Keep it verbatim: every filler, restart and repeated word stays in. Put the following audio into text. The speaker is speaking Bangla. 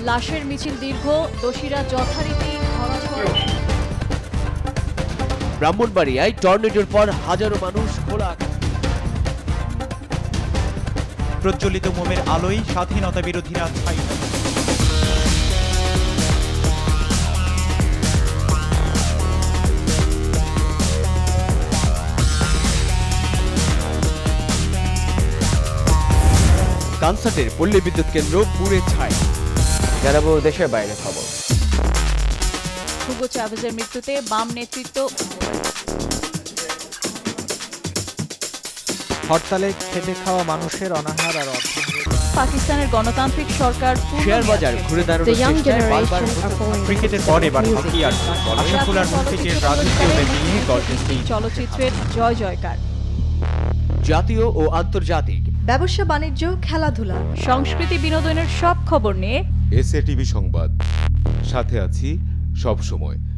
লাশের মিছিল দীর্ঘ, দোষীরা যথারীতি ধরা। ব্রাহ্মণবাড়িয়ায় টর্নেডোর পর হাজারো মানুষ খোলা। প্রজ্বলিত মোমের আলোয় স্বাধীনতা বিরোধীরা ছাই। কনসার্টের পল্লী বিদ্যুৎ কেন্দ্র পুড়ে ছাই। জানাবো দেশের বাইরে খবর। হুগো চাভেজের মৃত্যুতে বাম নেতৃত্ব। হরতালে খেটে খাওয়া মানুষের অনাহার আর পাকিস্তানের গণতান্ত্রিক সরকার শেয়ার বাজার ঘুরে দাঁড়ানোর চেষ্টায় বারবার ক্রিকেটের পর এবার হকি আর আশাফুলার মুক্তির রাজকীয় নিয়ে গল্পটি চলচ্চিত্রের জয় জয়কার। জাতীয় ও আন্তর্জাতিক ব্যবসা বাণিজ্য, খেলাধুলা, সংস্কৃতি বিনোদনের সব খবর নিয়ে এসএ টিভি সংবাদ, সাথে আছি সব সময়।